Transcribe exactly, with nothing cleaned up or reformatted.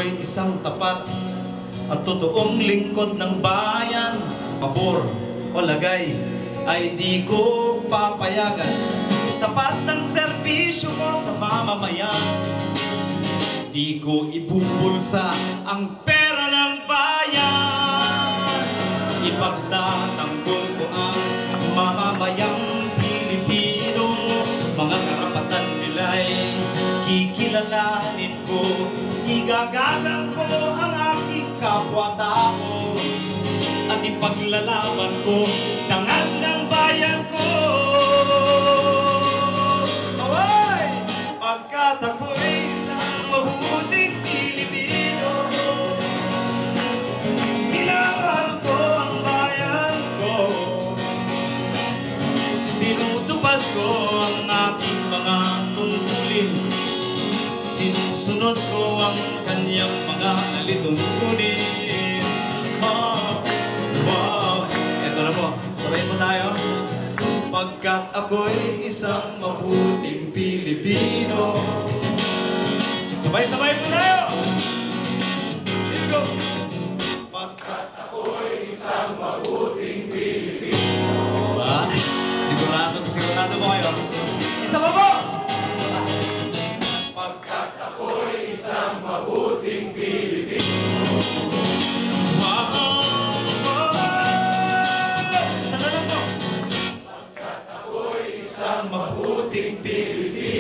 ako'y isang tapat at totoong lingkod ng bayan, pabor o lagay ay di ko papayagan. Tapat ng serbisyo ko sa mamamayan, di ko ibubulsa ang pera ng bayan. Ipagtatanggol ko ang mamamayang Pilipino, mga karapatan nila'y kikilalanin ko. Igagalang ko ang aking kapwa-tao at ipaglalaban ko tangan ng bayan ko. Away! Pagkat ako'y isang mabuting Pilipino, minamahal ko ang bayan ko, tinutupad ko ang aking mga tungkulin, sinusunod ko ang kanyang mga alituntunin. Oh, wow! Ito na po, sabay po tayo. Pagkat ako'y isang mabuting Pilipino. Sabay-sabay po tayo! Here we go! Pagkat ako'y isang mabuting Pilipino. Diba? Sigurado, sigurado po kayo. Isa pa po! Pagkat ako'y isang mabuting Pilipino. Wow! Sana lang po. Pagkat ako'y isang mabuting Pilipino.